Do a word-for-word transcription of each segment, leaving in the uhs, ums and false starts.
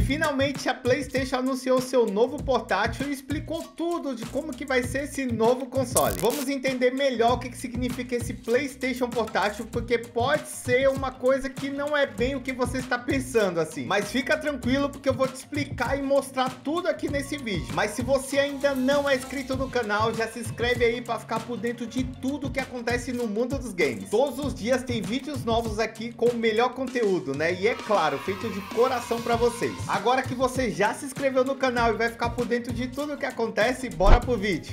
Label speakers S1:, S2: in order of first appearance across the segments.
S1: finalmente a PlayStation anunciou seu novo portátil e explicou tudo de como que vai ser esse novo console. Vamos entender melhor o que que significa esse PlayStation portátil, porque pode ser uma coisa que não é bem o que você está pensando assim. Mas fica tranquilo porque eu vou te explicar e mostrar tudo aqui nesse vídeo. Mas se você ainda não é inscrito no canal, já se inscreve aí para ficar por dentro de tudo que acontece no mundo dos games. Todos os dias tem vídeos novos aqui com o melhor conteúdo, né? E é claro, feito de coração para vocês. Agora que você já se inscreveu no canal e vai ficar por dentro de tudo que acontece, bora pro vídeo.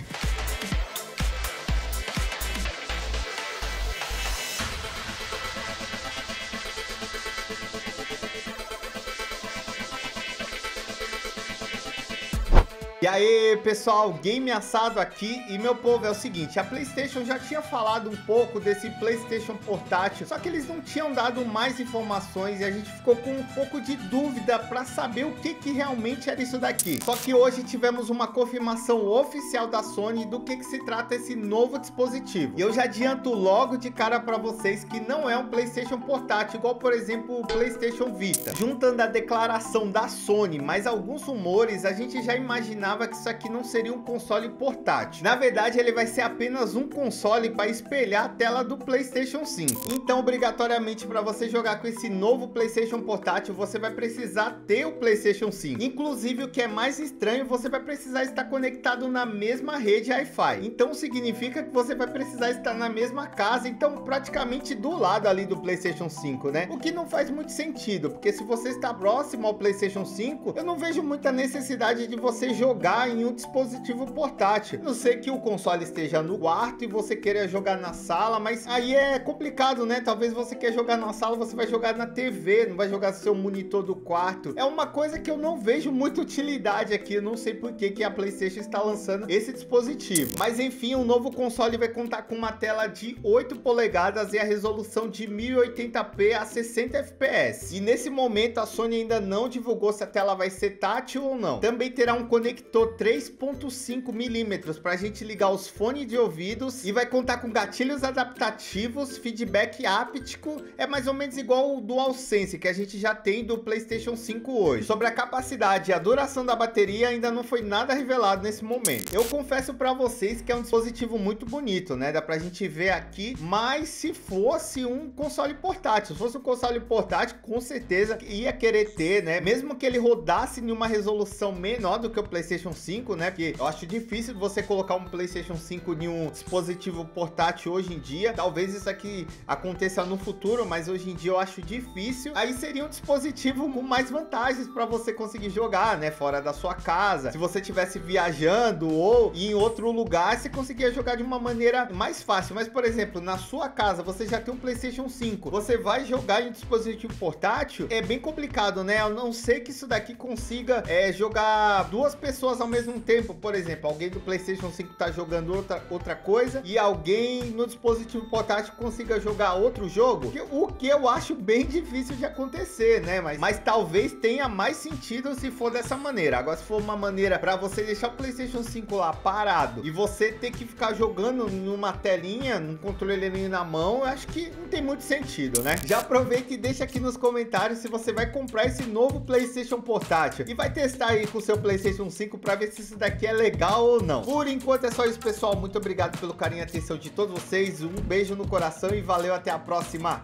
S1: E aí pessoal, Game Assado aqui. E meu povo, é o seguinte, a PlayStation já tinha falado um pouco desse PlayStation portátil, só que eles não tinham dado mais informações e a gente ficou com um pouco de dúvida para saber o que que realmente era isso daqui. Só que hoje tivemos uma confirmação oficial da Sony do que que se trata esse novo dispositivo. E eu já adianto logo de cara para vocês que não é um PlayStation portátil, igual por exemplo o PlayStation Vita. Juntando a declaração da Sony, mais alguns rumores, a gente já imaginava que isso aqui não seria um console portátil. Na verdade, ele vai ser apenas um console para espelhar a tela do PlayStation cinco. Então, obrigatoriamente, para você jogar com esse novo PlayStation portátil, você vai precisar ter o PlayStation cinco. Inclusive, o que é mais estranho, você vai precisar estar conectado na mesma rede Wi-Fi. Então, significa que você vai precisar estar na mesma casa, então praticamente do lado ali do PlayStation cinco, né? O que não faz muito sentido, porque se você está próximo ao PlayStation cinco, eu não vejo muita necessidade de você jogar em um dispositivo portátil. Não sei que o console esteja no quarto e você queira jogar na sala, mas aí é complicado, né? Talvez você quer jogar na sala, você vai jogar na T V, não vai jogar no seu monitor do quarto. É uma coisa que eu não vejo muita utilidade aqui. Eu não sei por que que a PlayStation está lançando esse dispositivo. Mas enfim, o novo console vai contar com uma tela de oito polegadas e a resolução de mil e oitenta p a sessenta F P S. E nesse momento a Sony ainda não divulgou se a tela vai ser tátil ou não. Também terá um conector três ponto cinco milímetros para a gente ligar os fones de ouvidos e vai contar com gatilhos adaptativos, feedback áptico, é mais ou menos igual o DualSense que a gente já tem do PlayStation cinco hoje. Sobre a capacidade e a duração da bateria ainda não foi nada revelado nesse momento. Eu confesso para vocês que é um dispositivo muito bonito, né? Dá pra gente ver aqui, mas se fosse um console portátil, se fosse um console portátil, com certeza ia querer ter, né? Mesmo que ele rodasse em uma resolução menor do que o PlayStation cinco, né? Porque eu acho difícil você colocar um PlayStation cinco em um dispositivo portátil hoje em dia. Talvez isso aqui aconteça no futuro, mas hoje em dia eu acho difícil. Aí seria um dispositivo com mais vantagens para você conseguir jogar, né? Fora da sua casa. Se você estivesse viajando ou em outro lugar, você conseguia jogar de uma maneira mais fácil. Mas, por exemplo, na sua casa, você já tem um PlayStation cinco. Você vai jogar em um dispositivo portátil? É bem complicado, né? A não ser que isso daqui consiga é, jogar duas pessoas ao mesmo tempo. Por exemplo, alguém do PlayStation cinco tá jogando outra, outra coisa e alguém no dispositivo portátil consiga jogar outro jogo, que, o que eu acho bem difícil de acontecer, né? Mas, mas talvez tenha mais sentido se for dessa maneira. Agora, se for uma maneira para você deixar o PlayStation cinco lá parado e você ter que ficar jogando numa telinha, num controlezinho na mão, eu acho que não tem muito sentido, né? Já aproveita e deixa aqui nos comentários se você vai comprar esse novo PlayStation portátil e vai testar aí com o seu PlayStation cinco para ver se isso daqui é legal ou não. Por enquanto é só isso, pessoal. Muito obrigado pelo carinho e atenção de todos vocês. Um beijo no coração e valeu, até a próxima.